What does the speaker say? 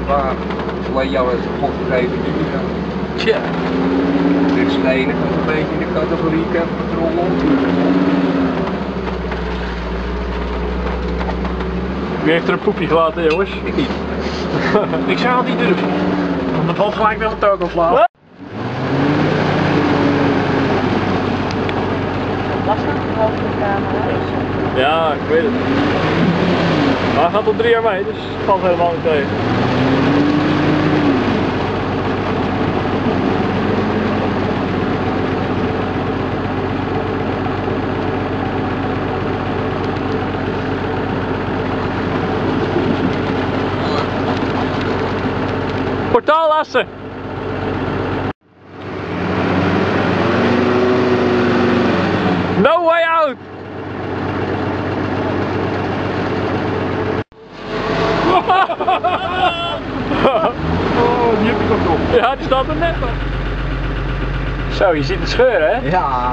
wagen. Alleen jou heeft God gegeven die niet kan. Tja. Dit is de enige een beetje in de categorie camperpatrol ontuurlijk. Wie heeft er een poepje gelaten, jongens? Ik niet. Ik zou het niet durven. Want dan valt gelijk wel een touw op flauw. Lastig over de camera. Ja, ik weet het. Maar hij gaat al 3 jaar mee, dus het valt helemaal niet tegen. Portaalassen! No way out! Oh, die heb ik nog op. Ja, die staat er net op. Zo, je ziet het scheuren, hè? Ja.